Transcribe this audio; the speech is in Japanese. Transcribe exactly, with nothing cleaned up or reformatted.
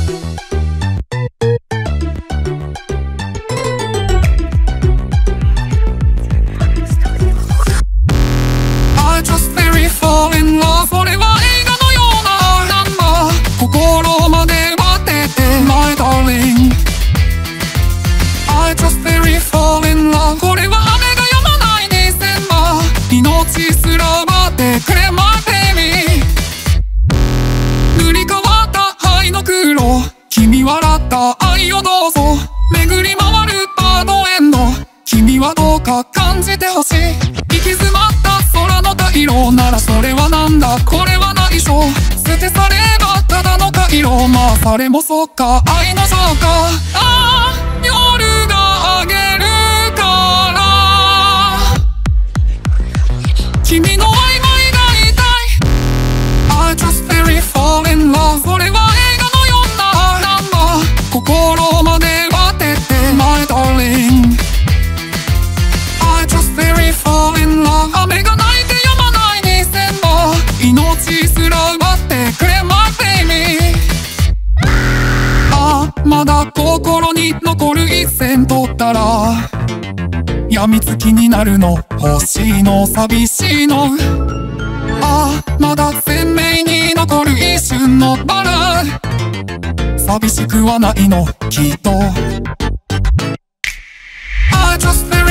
I just very fall in love それは映画のようなナンバー心まで当てて My darling I just very fall in love これは雨が止まないディセンバー命すら待ってくれ My baby 塗り替わった灰の黒君笑った愛をどうぞ巡り回るバードエンド君はどうか感じてほしい行き詰まった空の回路ならそれはなんだこれは内緒捨て去ればただの回路まあそれもそっか愛のそうかああ夜があげるから君の曖昧が痛い I just very fall in love それは映画のようなナンバー心まで当てて My darling I just very fall in love 雨が泣いて止まないディセンバー命すら奪ってくれ My baby ああまだ心に残る一線取ったら病みつきになるの欲しいの寂しいのああまだ鮮明に残る一瞬のバラ寂しくはないのきっと I just very